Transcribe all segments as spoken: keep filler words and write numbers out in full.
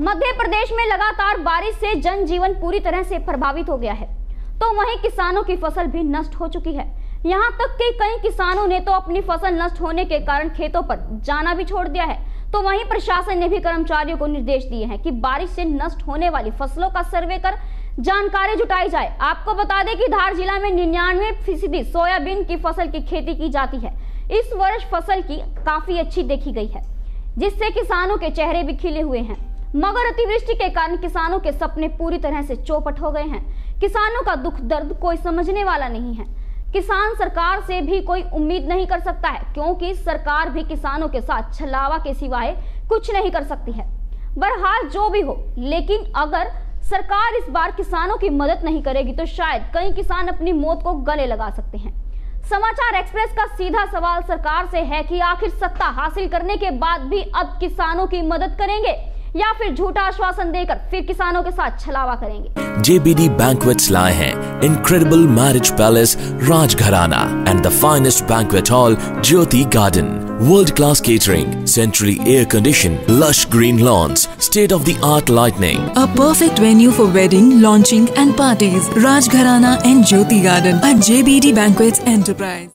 मध्य प्रदेश में लगातार बारिश से जनजीवन पूरी तरह से प्रभावित हो गया है, तो वहीं किसानों की फसल भी नष्ट हो चुकी है। यहां तक कि कई किसानों ने तो अपनी फसल नष्ट होने के कारण खेतों पर जाना भी छोड़ दिया है। तो वहीं प्रशासन ने भी कर्मचारियों को निर्देश दिए हैं कि बारिश से नष्ट होने वाली फसलों का सर्वे कर जानकारी जुटाई जाए। आपको बता दें कि धार जिला में निन्यानवे फीसदी सोयाबीन की फसल की खेती की जाती है। इस वर्ष फसल की काफी अच्छी देखी गई है, जिससे किसानों के चेहरे भी खिले हुए हैं। मगर अतिवृष्टि के कारण किसानों के सपने पूरी तरह से चौपट हो गए हैं। किसानों का दुख दर्द कोई समझने वाला नहीं है। किसान सरकार से भी कोई उम्मीद नहीं कर सकता है, क्योंकि सरकार भी किसानों के साथ छलावा के सिवाय कुछ नहीं कर सकती है। बहरहाल जो भी हो, लेकिन अगर सरकार इस बार किसानों की मदद नहीं करेगी तो शायद कई किसान अपनी मौत को गले लगा सकते हैं। समाचार एक्सप्रेस का सीधा सवाल सरकार से है कि आखिर सत्ता हासिल करने के बाद भी अब किसानों की मदद करेंगे या फिर झूठा आश्वासन देकर फिर किसानों के साथ छलावा करेंगे। J B D Banquets लाए हैं incredible marriage palace Rajgharana and the finest banquet hall Jyoti Garden, world class catering, centrally air conditioned, lush green lawns, state of the art lighting, a perfect venue for wedding, launching and parties. Rajgharana and Jyoti Garden at J B D Banquets Enterprise।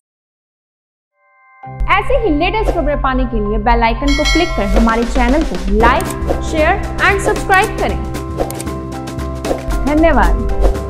ऐसे ही latest खबरें पाने के लिए bell icon को click कर हमारे channel को like, share and subscribe करें। धन्यवाद।